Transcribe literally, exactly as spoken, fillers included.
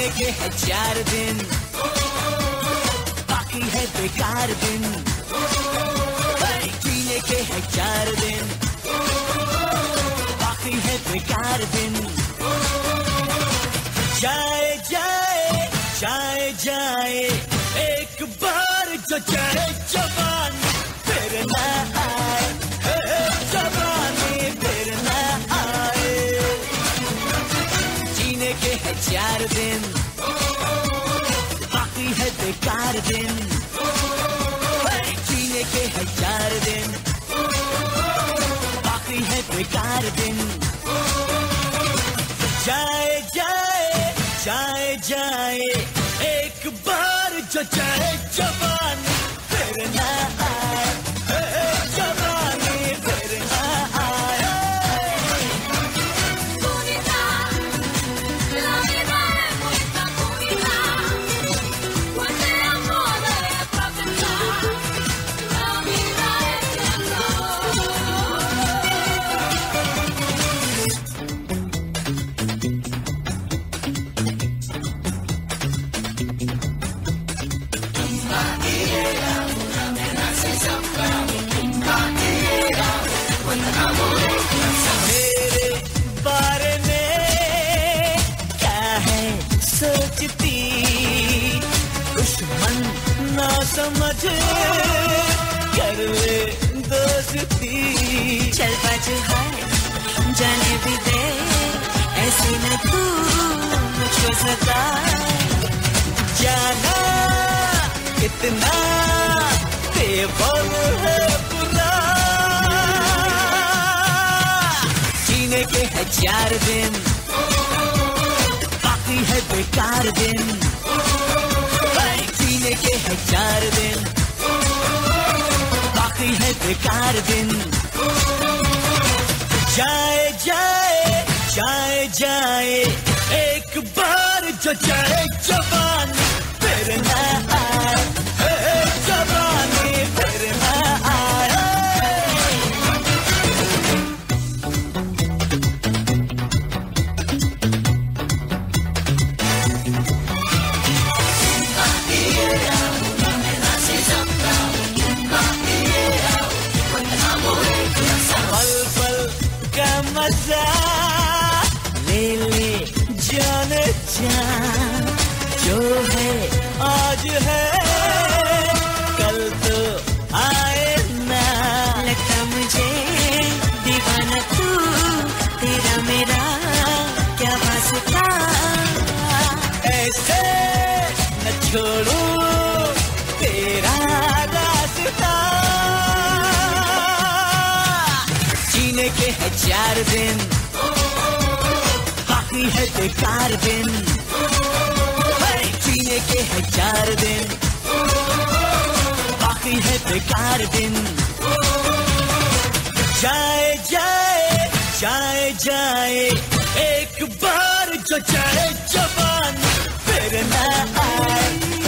के है चार दिन, बाकी है बेकार दिन। जीने के है चार दिन, बाकी है बेकार दिन। जाए जाए जाए जाए एक बार जो जाए जवानी फिर ना आए, जवानी फिर ना आए। जीने के है चार दिन, बाकी है बेकार दिन। जीने के है चार दिन, बाकी है बेकार दिन। जाए जाए जाए जाए एक बार जो जाए जवानी फिर ना आए, जवानी फिर ना आए। मेरे बारे में क्या है सोचती, दुश्मन ना समझ कर ले दोस्ती। चल बाजू है जाने भी दे, ऐसी न तू मुझको सता। जाना कितना बेबल है बुरा। जीने के है चार दिन, बाकी है बेकार दिन। जीने के है चार दिन, बाकी है बेकार दिन। जाए जाए जाए जाए एक बार जो जाए जवानी फिर ना आए, जवानी फिर ना आए। पल पल का मजा ले ले जाने जा, जो है आज है कल तो आए ना। लगता मुझे दीवाना तू, तेरा मेरा क्या वास्ता। ऐसे न छोड़ू तेरा रास्ता। जीने के है चार दिन, बाकी है बेकार दिन। जीने के है चार दिन, बाकी है बेकार दिन। जाए जाए जाए जाए एक बार जो जाए जवानी फिर ना आए,